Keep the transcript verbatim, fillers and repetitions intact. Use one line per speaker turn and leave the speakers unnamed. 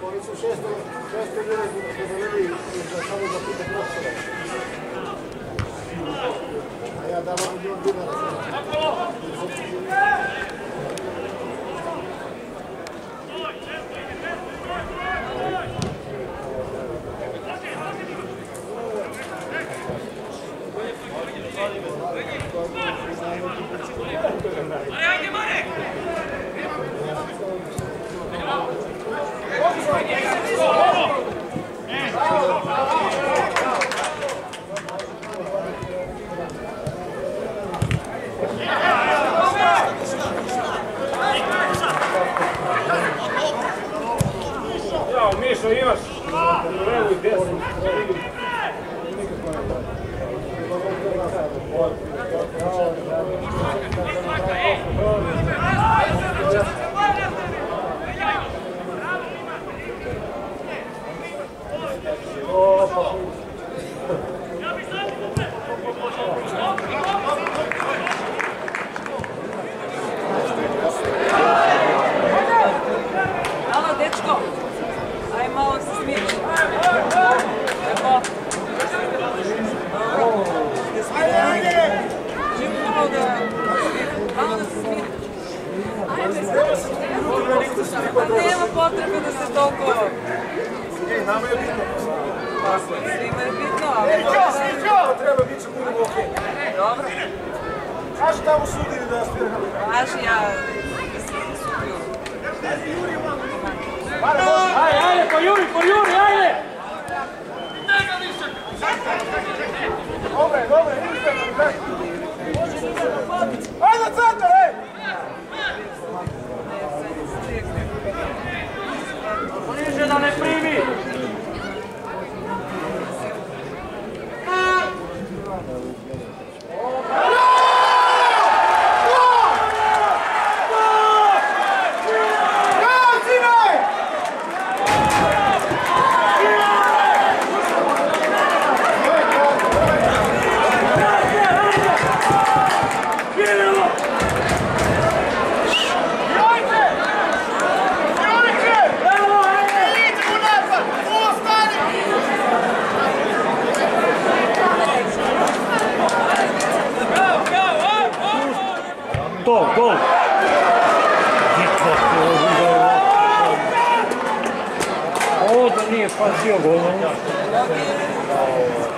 Oni su šesto ljudi dodali samo za pita profesora. A ja davam milijon dinara.
Jao, Mišo, imaš levu i desnu.
Alo, dečko, aj malo se smiriš. Evo. Čim malo da... Malo da se smiriš. Pa nema potrebe da se toliko...
Ej, nama je bitno.
Svima je bitno, ali...
Sviđo! Treba biti će budemo okej.
Dobro.
Kaži tamo sudi da sviramo.
Kaži ja... Sudio.
Ajde, ajde, po Juri, po Juri, ajde!
Dobre, dobre, ništa, ajde na centar, ej!
Bliže da ne primi! Gol, gol! Ovo da nije pasio golom.